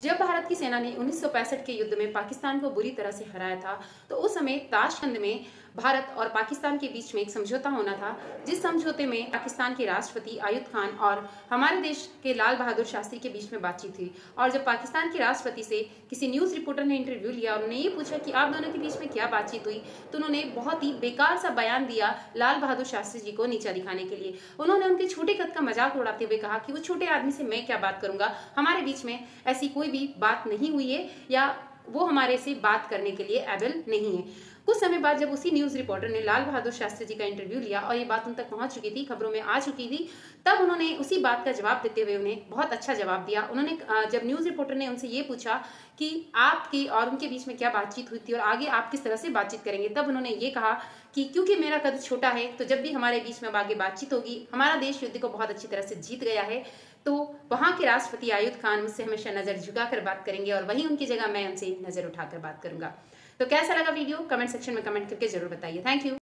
जब भारत की सेना ने 1965 के युद्ध में पाकिस्तान को बुरी तरह से हराया था, तो उस समय ताशकंद में भारत और पाकिस्तान के बीच में एक समझौता होना था, जिस समझौते में पाकिस्तान के राष्ट्रपति आयुब खान और हमारे देश के लाल बहादुर शास्त्री के बीच में बातचीत हुई। और जब पाकिस्तान के राष्ट्रपति से किसी न्यूज रिपोर्टर ने इंटरव्यू लिया और उन्होंने ये पूछा कि आप दोनों के बीच में क्या बातचीत हुई, तो उन्होंने बहुत ही बेकार सा बयान दिया लाल बहादुर शास्त्री जी को नीचा दिखाने के लिए। उन्होंने उनके छोटे कद का मजाक उड़ाते हुए कहा कि वो छोटे आदमी से मैं क्या बात करूंगा, हमारे बीच में ऐसी कोई भी बात नहीं हुई है या वो हमारे से बात करने के लिए एबल नहीं है। कुछ समय बाद जब उसी न्यूज रिपोर्टर ने लाल बहादुर शास्त्री जी का इंटरव्यू लिया और ये बात उन तक पहुंच चुकी थी, खबरों में आ चुकी थी, तब उन्होंने उसी बात का जवाब देते हुए उन्हें बहुत अच्छा जवाब दिया। उन्होंने जब न्यूज रिपोर्टर ने उनसे ये पूछा कि आपकी और उनके बीच में क्या बातचीत हुई थी और आगे आप किस तरह से बातचीत करेंगे, तब उन्होंने ये कहा कि क्योंकि मेरा कद छोटा है तो जब भी हमारे बीच में आगे बातचीत होगी, हमारा देश युद्ध को बहुत अच्छी तरह से जीत गया है, तो वहां के राष्ट्रपति आयुब खान मुझसे हमेशा नजर झुकाकर बात करेंगे और वहीं उनकी जगह मैं उनसे नजर उठाकर बात करूंगा। तो कैसा लगा वीडियो, कमेंट सेक्शन में कमेंट करके जरूर बताइए। Thank you.